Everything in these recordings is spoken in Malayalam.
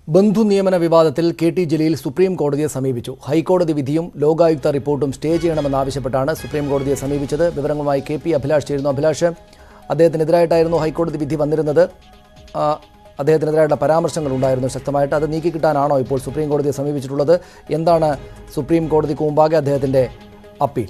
ബന്ധു നിയമന വിവാദത്തിൽ കെ.ടി. ജലീൽ സുപ്രീം കോടതിയെ സമീപിച്ചു. ഹൈക്കോടതി വിധിയും ലോകായുക്ത റിപ്പോർട്ടും സ്റ്റേ ചെയ്യണമെന്നാവശ്യപ്പെട്ടാണ് സുപ്രീം കോടതിയെ സമീപിച്ചത്. വിവരങ്ങളുമായി കെ.പി. അഭിലാഷ് ചേരുന്നു. അഭിലാഷ്, അദ്ദേഹത്തിനെതിരായിട്ടായിരുന്നു ഹൈക്കോടതി വിധി വന്നിരുന്നത്. അദ്ദേഹത്തിനെതിരായിട്ടുള്ള പരാമർശങ്ങൾ ഉണ്ടായിരുന്നു ശക്തമായിട്ട്. അത് നീക്കിക്കിട്ടാനാണോ ഇപ്പോൾ സുപ്രീം കോടതിയെ സമീപിച്ചിട്ടുള്ളത്? എന്താണ് സുപ്രീം കോടതിക്ക് മുമ്പാകെ അദ്ദേഹത്തിൻ്റെ അപ്പീൽ?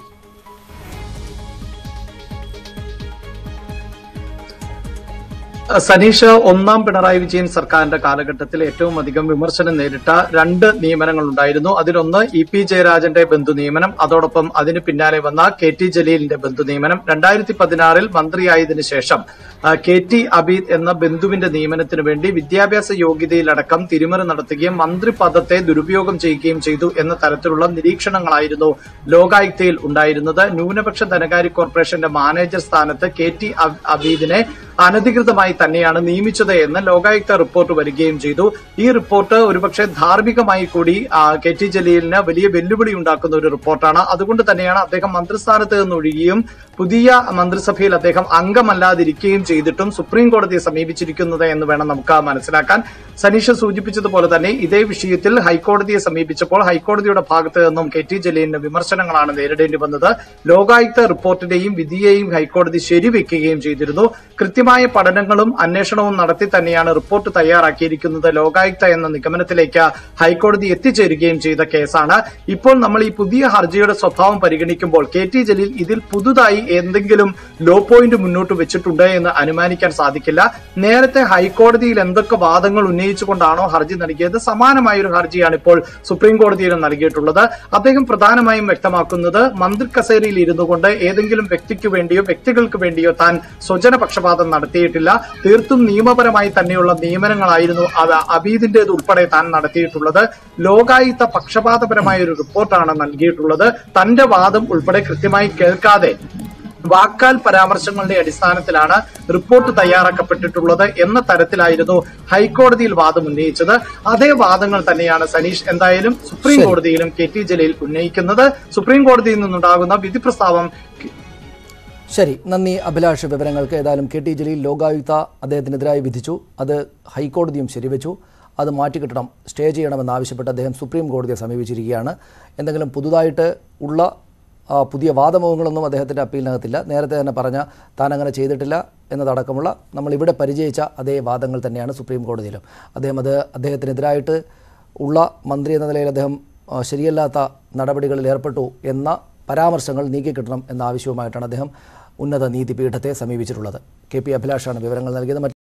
സനീഷ്, ഒന്നാം പിണറായി വിജയൻ സർക്കാരിന്റെ കാലഘട്ടത്തിൽ ഏറ്റവും അധികം വിമർശനം നേരിട്ട രണ്ട് നിയമനങ്ങൾ ഉണ്ടായിരുന്നു. അതിലൊന്ന് ഇ.പി. ജയരാജന്റെ ബന്ധു നിയമനം, അതോടൊപ്പം അതിന് പിന്നാലെ വന്ന കെ.ടി. ജലീലിന്റെ ബന്ധു നിയമനം. 2016 മന്ത്രിയായതിനു ശേഷം കെ.ടി. അബീദ് എന്ന ബന്ധുവിന്റെ നിയമനത്തിനു വേണ്ടി വിദ്യാഭ്യാസ യോഗ്യതയിലടക്കം തിരിമറി നടത്തുകയും മന്ത്രിപദത്തെ ദുരുപയോഗം ചെയ്യുകയും ചെയ്തു എന്ന തരത്തിലുള്ള നിരീക്ഷണങ്ങളായിരുന്നു ലോകായുക്തയിൽ ഉണ്ടായിരുന്നത്. ന്യൂനപക്ഷ ധനകാര്യ കോർപ്പറേഷന്റെ മാനേജർ സ്ഥാനത്ത് കെ.ടി. അബീദിനെ അനധികൃതമായി തന്നെയാണ് നിയമിച്ചത് എന്ന് ലോകായുക്ത റിപ്പോർട്ട് വരികയും ചെയ്തു. ഈ റിപ്പോർട്ട് ഒരുപക്ഷെ ധാർമ്മികമായി കൂടി കെ.ടി. ജലീലിന് വലിയ വെല്ലുവിളി ഉണ്ടാക്കുന്ന ഒരു റിപ്പോർട്ടാണ്. അതുകൊണ്ട് തന്നെയാണ് അദ്ദേഹം മന്ത്രിസ്ഥാനത്ത് നിന്ന് ഒഴിയുകയും പുതിയ മന്ത്രിസഭയിൽ അദ്ദേഹം അംഗമല്ലാതിരിക്കുകയും ചെയ്തിട്ടും സുപ്രീം കോടതിയെ സമീപിച്ചിരിക്കുന്നത് എന്ന് വേണം നമുക്ക് മനസ്സിലാക്കാൻ. സനീഷ് സൂചിപ്പിച്ചതുപോലെ തന്നെ ഇതേ വിഷയത്തിൽ ഹൈക്കോടതിയെ സമീപിച്ചപ്പോൾ ഹൈക്കോടതിയുടെ ഭാഗത്ത് നിന്നും കെ.ടി. ജലീലിന് വിമർശനങ്ങളാണ് നേരിടേണ്ടി വന്നത്. ലോകായുക്ത റിപ്പോർട്ടിന്റെയും വിധിയെയും ഹൈക്കോടതി ശരിവെക്കുകയും ചെയ്തിരുന്നു. കൃത്യമായ പഠനങ്ങളും അന്വേഷണവും നടത്തി തന്നെയാണ് റിപ്പോർട്ട് തയ്യാറാക്കിയിരിക്കുന്നത്. ലോകായുക്ത എന്ന നിഗമനത്തിലേക്ക് ഹൈക്കോടതി എത്തിച്ചേരുകയും ചെയ്ത കേസാണ്. ഇപ്പോൾ നമ്മൾ ഈ പുതിയ ഹർജിയുടെ സ്വഭാവം പരിഗണിക്കുമ്പോൾ കെ.ടി. ജലീൽ ഇതിൽ പുതുതായി എന്തെങ്കിലും ലോ പോയിന്റ് മുന്നോട്ട് വെച്ചിട്ടുണ്ട് എന്ന് അനുമാനിക്കാൻ സാധിക്കില്ല. നേരത്തെ ഹൈക്കോടതിയിൽ എന്തൊക്കെ വാദങ്ങൾ ഉന്നയിച്ചുകൊണ്ടാണോ ഹർജി നൽകിയത്, സമാനമായ ഒരു ഹർജിയാണ് ഇപ്പോൾ സുപ്രീം കോടതിയിലും നൽകിയിട്ടുള്ളത്. അദ്ദേഹം പ്രധാനമായും വ്യക്തമാക്കുന്നത് മന്ത്രി കസേരയിൽ ഇരുന്നു കൊണ്ട് ഏതെങ്കിലും വ്യക്തിക്ക് വേണ്ടിയോ വ്യക്തികൾക്ക് വേണ്ടിയോ താൻ സ്വജനപക്ഷപാതം നടത്തിയിട്ടില്ല. തീർത്തും നിയമപരമായി തന്നെയുള്ള നിയമനങ്ങളായിരുന്നു അബീദിന്റേത് ഉൾപ്പെടെ താൻ നടത്തിയിട്ടുള്ളത്. ലോകായുക്ത പക്ഷപാതപരമായ ഒരു റിപ്പോർട്ടാണ് നൽകിയിട്ടുള്ളത്. തന്റെ വാദം ഉൾപ്പെടെ കൃത്യമായി കേൾക്കാതെ വാക്കാൽ പരാമർശങ്ങളുടെ അടിസ്ഥാനത്തിലാണ് റിപ്പോർട്ട് തയ്യാറാക്കപ്പെട്ടിട്ടുള്ളത് എന്ന തരത്തിലായിരുന്നു ഹൈക്കോടതിയിൽ വാദം ഉന്നയിച്ചത്. അതേ വാദങ്ങൾ തന്നെയാണ് സനീഷ് എന്തായാലും സുപ്രീം കോടതിയിലും കെ.ടി. ജലീൽ ഉന്നയിക്കുന്നത്. സുപ്രീം കോടതിയിൽ നിന്നുണ്ടാകുന്ന വിധി പ്രസ്താവം ശരി. നന്ദി അഭിലാഷ് വിവരങ്ങൾക്ക്. ഏതായാലും കെ.ടി. ജലീൽ ലോകായുക്ത അദ്ദേഹത്തിനെതിരായി വിധിച്ചു. അത് ഹൈക്കോടതിയും ശരിവെച്ചു. അത് മാറ്റിക്കിട്ടണം, സ്റ്റേ ചെയ്യണമെന്നാവശ്യപ്പെട്ട് അദ്ദേഹം സുപ്രീം കോടതിയെ സമീപിച്ചിരിക്കുകയാണ്. എന്തെങ്കിലും പുതുതായിട്ട് ഉള്ള പുതിയ വാദമുഖങ്ങളൊന്നും അദ്ദേഹത്തിൻ്റെ അപ്പീലിനകത്തില്ല. നേരത്തെ തന്നെ പറഞ്ഞ താൻ അങ്ങനെ ചെയ്തിട്ടില്ല എന്നതടക്കമുള്ള നമ്മളിവിടെ പരിചയിച്ച അതേ വാദങ്ങൾ തന്നെയാണ് സുപ്രീം കോടതിയിലും. അദ്ദേഹത്തിനെതിരായിട്ട് ഉള്ള മന്ത്രി എന്ന നിലയിൽ അദ്ദേഹം ശരിയല്ലാത്ത നടപടികളിൽ ഏർപ്പെട്ടു എന്ന പരാമർശങ്ങൾ നീക്കിക്കിട്ടണം എന്ന ആവശ്യവുമായിട്ടാണ് അദ്ദേഹം ഉന്നത നീതിപീഠത്തെ സമീപിച്ചിട്ടുള്ളത്. കെ.പി. അഭിലാഷാണ് വിവരങ്ങൾ നൽകിയത്.